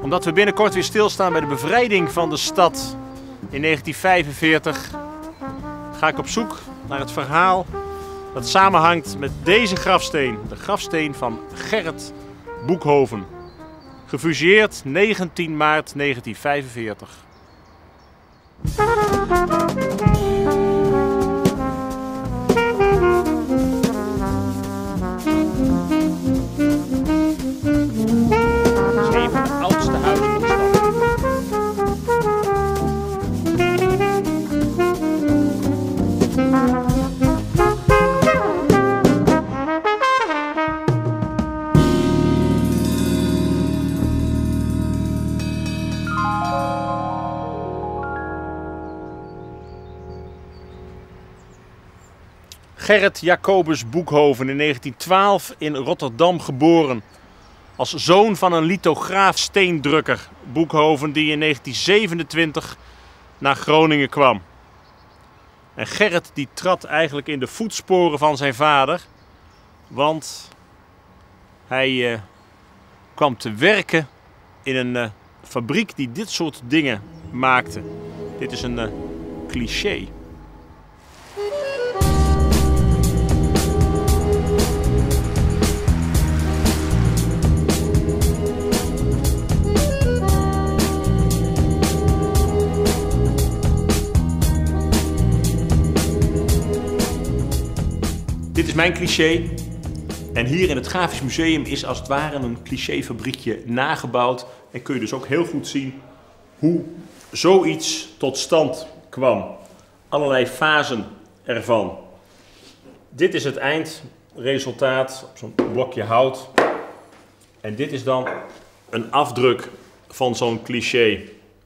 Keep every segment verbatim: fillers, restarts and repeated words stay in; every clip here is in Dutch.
Omdat we binnenkort weer stilstaan bij de bevrijding van de stad in negentien vijfenveertig, ga ik op zoek naar het verhaal dat samenhangt met deze grafsteen. De grafsteen van Gerrit Boekhoven. Gefusilleerd negentien maart negentien vijfenveertig. Gerrit Jacobus Boekhoven, in negentien twaalf in Rotterdam geboren. Als zoon van een lithograaf steendrukker Boekhoven die in negentien zevenentwintig naar Groningen kwam. En Gerrit die trad eigenlijk in de voetsporen van zijn vader. Want hij uh, kwam te werken in een uh, fabriek die dit soort dingen maakte. Dit is een uh, cliché. Dit is mijn cliché en hier in het Grafisch Museum is als het ware een clichéfabriekje nagebouwd. En kun je dus ook heel goed zien hoe zoiets tot stand kwam. Allerlei fasen ervan. Dit is het eindresultaat op zo'n blokje hout. En dit is dan een afdruk van zo'n cliché.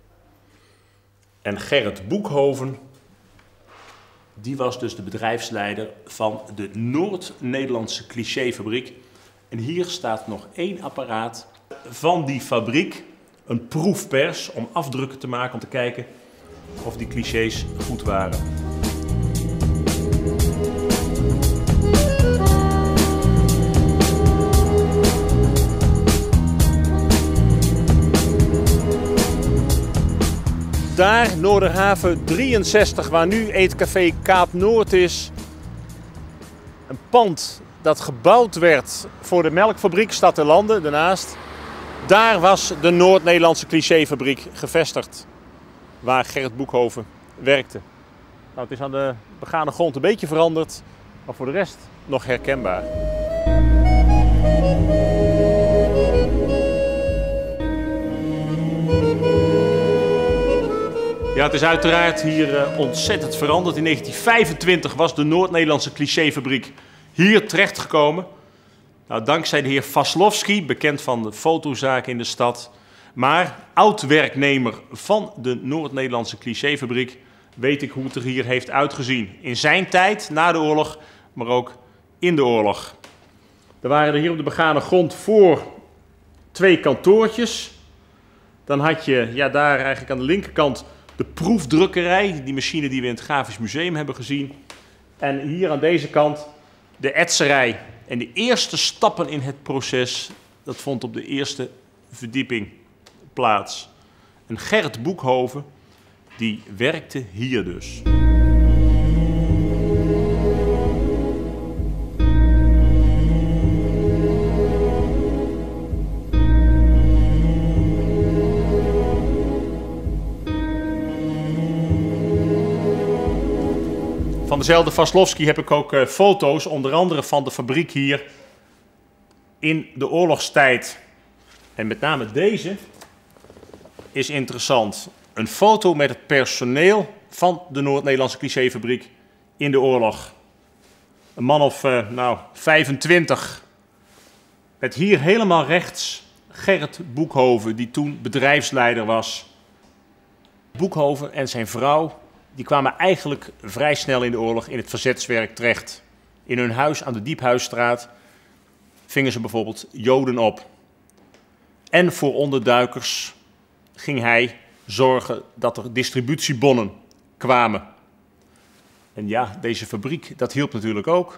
En Gerrit Boekhoven, die was dus de bedrijfsleider van de Noord-Nederlandse clichéfabriek. En hier staat nog één apparaat van die fabriek. Een proefpers om afdrukken te maken om te kijken of die clichés goed waren. Daar, Noorderhaven drieënzestig, waar nu Eetcafé Kaap Noord is. Een pand dat gebouwd werd voor de melkfabriek Stad en Landen, daarnaast. Daar was de Noord-Nederlandse clichéfabriek gevestigd, waar Gerrit Boekhoven werkte. Nou, het is aan de begane grond een beetje veranderd, maar voor de rest nog herkenbaar. Ja, het is uiteraard hier uh, ontzettend veranderd. In negentien vijfentwintig was de Noord-Nederlandse clichéfabriek hier terechtgekomen. Nou, dankzij de heer Vaslowski, bekend van de fotozaken in de stad. Maar oud-werknemer van de Noord-Nederlandse clichéfabriek weet ik hoe het er hier heeft uitgezien. In zijn tijd, na de oorlog, maar ook in de oorlog. Er waren er hier op de begane grond voor twee kantoortjes. Dan had je ja, daar eigenlijk aan de linkerkant de proefdrukkerij, die machine die we in het Grafisch Museum hebben gezien. En hier aan deze kant de etserij. En de eerste stappen in het proces, dat vond op de eerste verdieping plaats. En Gerrit Boekhoven, die werkte hier dus. Van dezelfde Vaslowski heb ik ook uh, foto's, onder andere van de fabriek hier in de oorlogstijd. En met name deze is interessant. Een foto met het personeel van de Noord-Nederlandse clichéfabriek in de oorlog. Een man of uh, nou, vijfentwintig. Met hier helemaal rechts Gerrit Boekhoven, die toen bedrijfsleider was. Boekhoven en zijn vrouw, die kwamen eigenlijk vrij snel in de oorlog in het verzetswerk terecht. In hun huis aan de Diephuisstraat vingen ze bijvoorbeeld Joden op. En voor onderduikers ging hij zorgen dat er distributiebonnen kwamen. En ja, deze fabriek, dat hielp natuurlijk ook.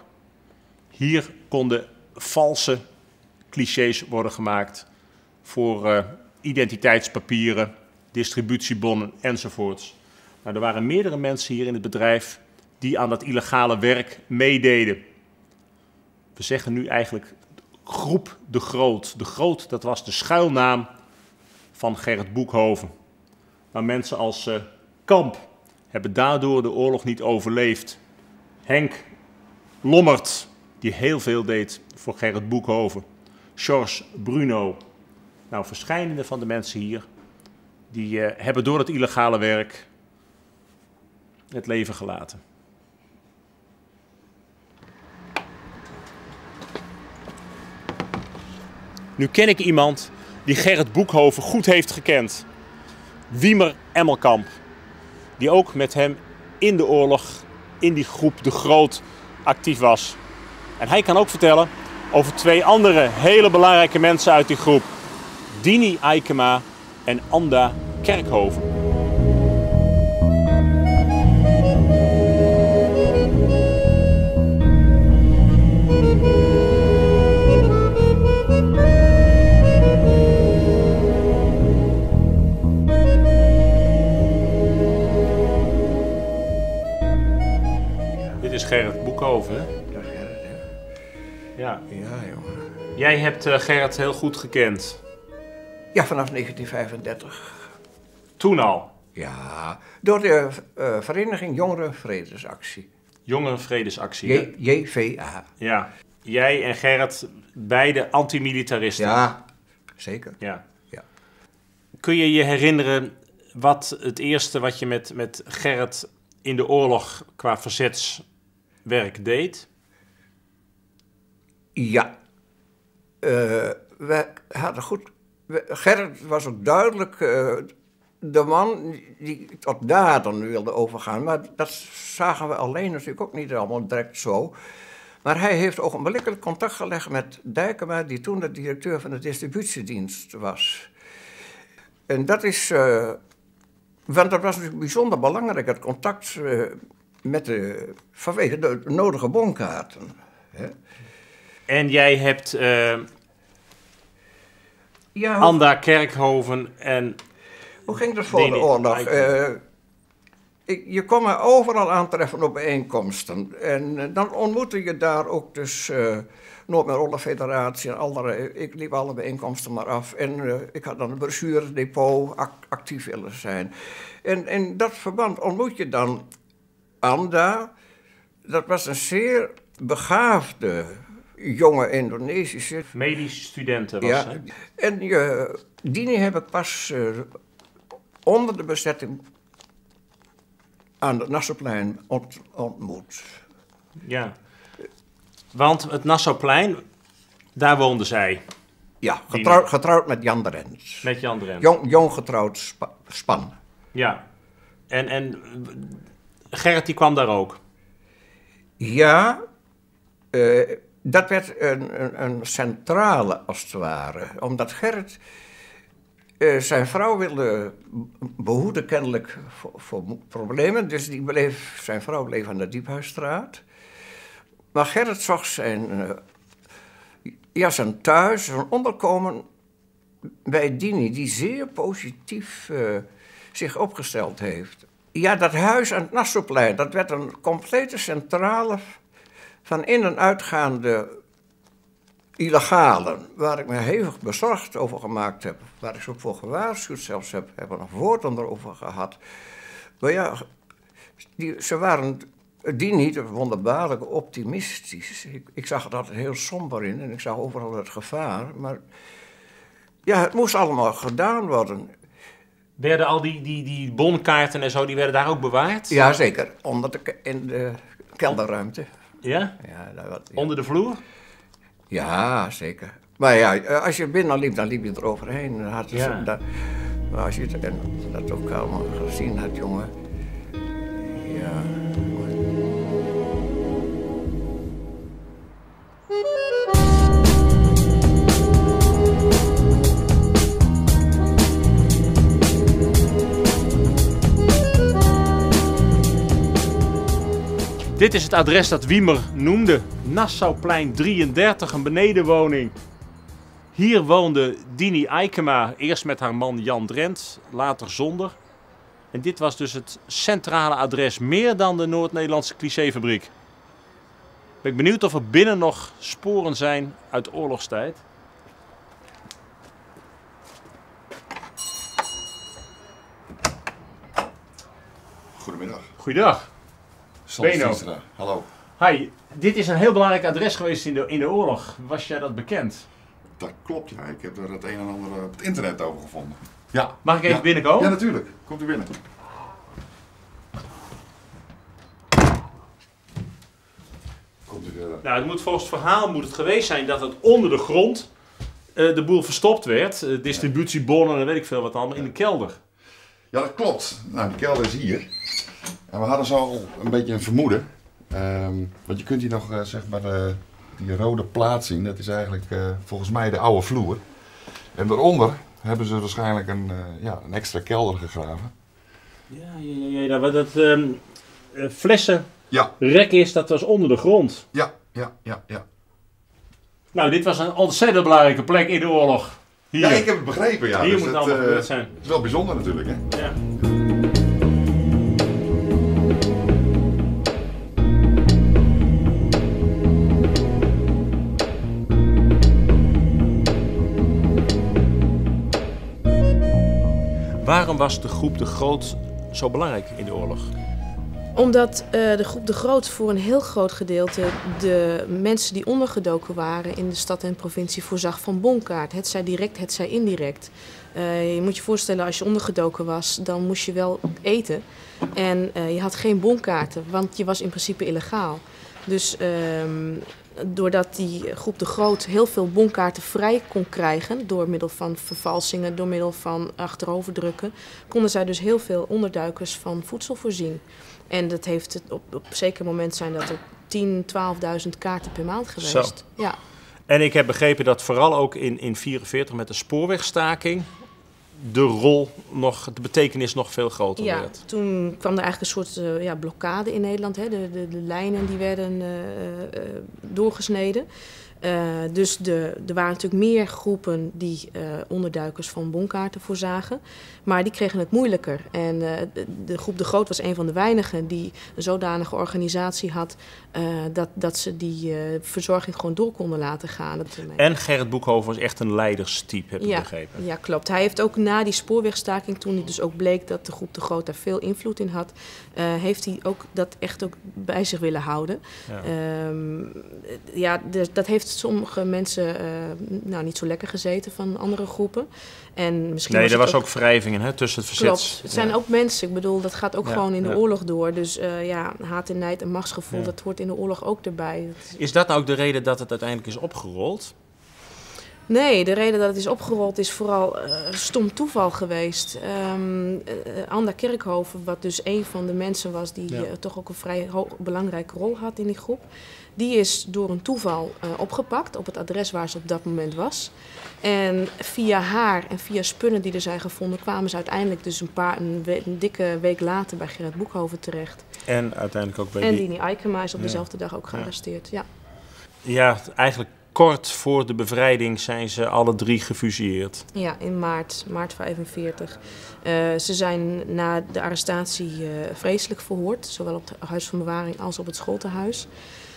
Hier konden valse clichés worden gemaakt voor uh, identiteitspapieren, distributiebonnen enzovoorts. Nou, er waren meerdere mensen hier in het bedrijf die aan dat illegale werk meededen. We zeggen nu eigenlijk groep De Groot. De Groot, dat was de schuilnaam van Gerrit Boekhoven. Maar mensen als uh, Kamp hebben daardoor de oorlog niet overleefd. Henk Lommert, die heel veel deed voor Gerrit Boekhoven. George Bruno. Nou, verscheidene van de mensen hier, die uh, hebben door het illegale werk het leven gelaten. Nu ken ik iemand die Gerrit Boekhoven goed heeft gekend. Wiemer Emmelkamp. Die ook met hem in de oorlog, in die groep De Groot, actief was. En hij kan ook vertellen over twee andere hele belangrijke mensen uit die groep. Dini Aikema en Anda Kerkhoven. Dit is Gerrit Boekhoven, hè? Dat is Gerrit, hè? Ja. Ja, jongen. Jij hebt uh, Gerrit heel goed gekend. Ja, vanaf negentien vijfendertig. Toen al? Ja, door de uh, Vereniging Jongeren Vredesactie. Jongerenvredesactie. J J V A. Ja. Jij en Gerrit, beide antimilitaristen. Ja, zeker. Ja. Ja. Kun je je herinneren wat het eerste wat je met, met Gerrit in de oorlog qua verzetswerk deed? Ja. Uh, we hadden goed... We, Gerrit was ook duidelijk uh, de man die tot daden wilde overgaan. Maar dat zagen we alleen natuurlijk ook niet allemaal direct zo. Maar hij heeft ogenblikkelijk contact gelegd met Dijkema, die toen de directeur van de distributiedienst was. En dat is... Uh, want dat was natuurlijk bijzonder belangrijk, het contact uh, met de... vanwege de nodige bonkaarten. Hè? En jij hebt uh, ja, Anda Kerkhoven en... Hoe ging dat voor de oorlog? Uh, ik, je kon me overal aantreffen op bijeenkomsten. En uh, dan ontmoette je daar ook dus uh, Noord-Oorlog-Federatie en andere. Ik liep alle bijeenkomsten maar af. En uh, ik had dan een brochuredepot act, actief willen zijn. En in dat verband ontmoet je dan Anda. Dat was een zeer begaafde jonge Indonesische... Medische studenten was ja, hè? En uh, Dini heb ik pas uh, onder de bezetting aan het Nassauplein ont, ontmoet. Ja. Want het Nassauplein, daar woonde zij. Ja, getrouw, getrouwd met Jan de Rens. Met Jan de Rens. Jong, jong getrouwd spa, span. Ja. En, en Gerrit die kwam daar ook? Ja, uh, dat werd een, een, een centrale als het ware. Omdat Gerrit uh, zijn vrouw wilde behoeden kennelijk voor, voor problemen. Dus die bleef, zijn vrouw bleef aan de Diephuisstraat. Maar Gerrit zocht zijn, uh, ja, zijn thuis, zijn onderkomen bij Dini, die zeer positief uh, zich opgesteld heeft. Ja, dat huis aan het Nassauplein, dat werd een complete centrale van in- en uitgaande illegalen, waar ik me hevig bezorgd over gemaakt heb, waar ik ze ook voor gewaarschuwd zelfs heb, hebben nog woorden erover gehad. Maar ja, die, ze waren die niet wonderbaarlijk optimistisch. Ik, ik zag er altijd heel somber in en ik zag overal het gevaar, maar ja, het moest allemaal gedaan worden. Werden al die, die, die bonkaarten en zo, die werden daar ook bewaard? Ja, zeker. Onder de, in de kelderruimte. Ja? Ja, dat, wat, ja. Onder de vloer? Ja, zeker. Maar ja, als je binnen liep, dan liep je er overheen. Had het, Ja. dat, maar als je het, en dat ook allemaal gezien had, jongen. Ja. Dit is het adres dat Wiemer noemde. Nassauplein drieëndertig, een benedenwoning. Hier woonde Dini Aikema, eerst met haar man Jan Drent, later zonder. En dit was dus het centrale adres, meer dan de Noord-Nederlandse clichéfabriek. Ben ik benieuwd of er binnen nog sporen zijn uit oorlogstijd. Goedemiddag. Goeiedag. Sander Beno. Stienstra, hallo. Hi, dit is een heel belangrijk adres geweest in de, in de oorlog. Was jij dat bekend? Dat klopt, ja. Ik heb er het een en ander op het internet over gevonden. Ja. Mag ik even ja. binnenkomen? Ja, natuurlijk. Komt u binnen. Komt u verder. Nou, het moet volgens het verhaal moet het geweest zijn dat het onder de grond uh, de boel verstopt werd. Uh, distributiebonnen en weet ik veel wat allemaal, in de kelder. Ja, dat klopt. Nou, die kelder is hier. En we hadden zo al een beetje een vermoeden. Um, want je kunt hier nog, uh, zeg maar, uh, die rode plaat zien. Dat is eigenlijk uh, volgens mij de oude vloer. En daaronder hebben ze waarschijnlijk een, uh, ja, een extra kelder gegraven. Ja, ja, ja, ja dat, dat um, uh, flessen Ja. rek is, dat was onder de grond. Ja, ja, ja, ja. Nou, dit was een ontzettend belangrijke plek in de oorlog. Hier, Ja, ik heb het begrepen, ja. Hier dus moet het dat, allemaal uh, gebeurd zijn. Het is wel bijzonder natuurlijk, hè. Ja. Waarom was de groep De Groot zo belangrijk in de oorlog? Omdat uh, de groep De Groot voor een heel groot gedeelte de mensen die ondergedoken waren in de stad en provincie voorzag van bonkaart. Het zij direct, het zij indirect. Uh, je moet je voorstellen, als je ondergedoken was, dan moest je wel eten. En uh, je had geen bonkaarten, want je was in principe illegaal. Dus uh, doordat die groep De Groot heel veel bonkaarten vrij kon krijgen, door middel van vervalsingen, door middel van achteroverdrukken, konden zij dus heel veel onderduikers van voedsel voorzien. En dat heeft het op, op een zeker moment zijn dat er tienduizend, twaalfduizend kaarten per maand geweest. Zo. Ja. En ik heb begrepen dat vooral ook in negentien vierenveertig met de spoorwegstaking de rol nog, de betekenis nog veel groter Ja, werd. toen kwam er eigenlijk een soort uh, ja, blokkade in Nederland. Hè. De, de, de lijnen die werden uh, uh, doorgesneden. Uh, dus de, er waren natuurlijk meer groepen die uh, onderduikers van bonkaarten voorzagen. Maar die kregen het moeilijker. En uh, de, de groep De Groot was een van de weinigen die een zodanige organisatie had uh, dat, dat ze die uh, verzorging gewoon door konden laten gaan. Dat, en Gerrit Boekhoven was echt een leiderstype, heb ik ja, begrepen. Ja, klopt. Hij heeft ook na die spoorwegstaking, toen het dus ook bleek dat de groep De Groot daar veel invloed in had, uh, heeft hij ook dat echt ook bij zich willen houden. Ja, um, ja dus dat heeft sommige mensen uh, nou, niet zo lekker gezeten van andere groepen. En misschien nee, was er was ook, ook wrijvingen hè, tussen het verzet. Klopt. Het zijn ja. ook mensen. Ik bedoel, dat gaat ook ja, gewoon in de ja. oorlog door. Dus uh, ja, haat en nijd en machtsgevoel, ja. dat hoort in de oorlog ook erbij. Is dat nou ook de reden dat het uiteindelijk is opgerold? Nee, de reden dat het is opgerold is vooral uh, stom toeval geweest. Um, uh, Anda Kerkhoven, wat dus een van de mensen was die ja. uh, toch ook een vrij belangrijke rol had in die groep, die is door een toeval uh, opgepakt op het adres waar ze op dat moment was. En via haar en via spullen die er zijn gevonden, kwamen ze uiteindelijk dus een, paar, een, we een dikke week later bij Gerrit Boekhoven terecht. En uiteindelijk ook bij en die... Dini Aikema is op ja. dezelfde dag ook gearresteerd. Ja, ja eigenlijk kort voor de bevrijding zijn ze alle drie gefusilleerd. Ja, in maart, maart vijfenveertig. Uh, ze zijn na de arrestatie uh, vreselijk verhoord, zowel op het huis van bewaring als op het schooltehuis.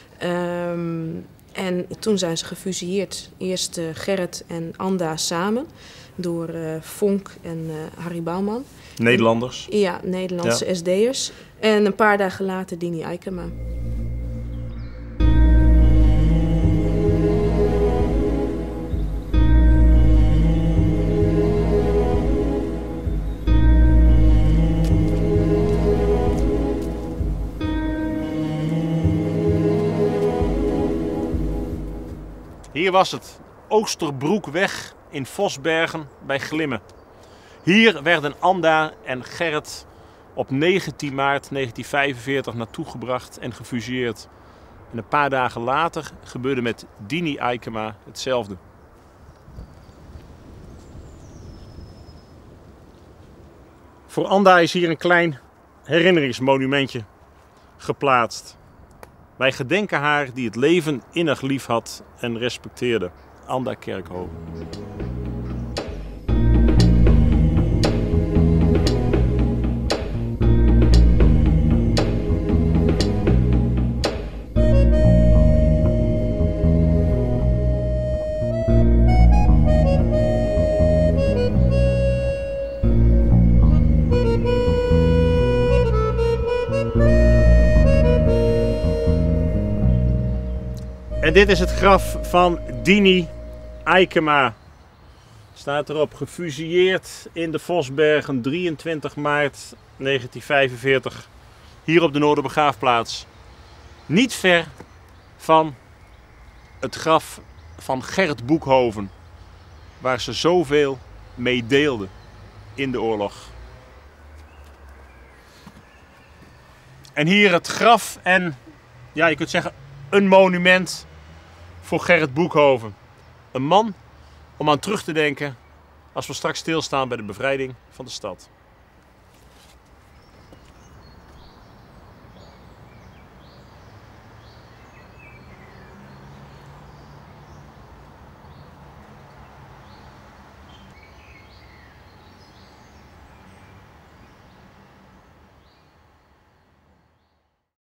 Um, en toen zijn ze gefusilleerd. Eerst uh, Gerrit en Anda samen door uh, Vonk en uh, Harry Bouwman. Nederlanders? En, ja, Nederlandse ja. S D'ers. En een paar dagen later Dini Aikema. Hier was het, Oosterbroekweg in Vosbergen bij Glimmen. Hier werden Anda en Gerrit op negentien maart negentien vijfenveertig naartoe gebracht en gefusilleerd. En een paar dagen later gebeurde met Dini Aikema hetzelfde. Voor Anda is hier een klein herinneringsmonumentje geplaatst. Wij gedenken haar die het leven innig lief had en respecteerde. Anda Kerkhoven. En dit is het graf van Dini Eikema. Staat erop, gefusilleerd in de Vosbergen drieëntwintig maart negentien vijfenveertig. Hier op de Noorderbegraafplaats. Niet ver van het graf van Gerrit Boekhoven. Waar ze zoveel mee deelden in de oorlog. En hier het graf en, ja, je kunt zeggen, een monument voor Gerrit Boekhoven. Een man om aan terug te denken als we straks stilstaan bij de bevrijding van de stad.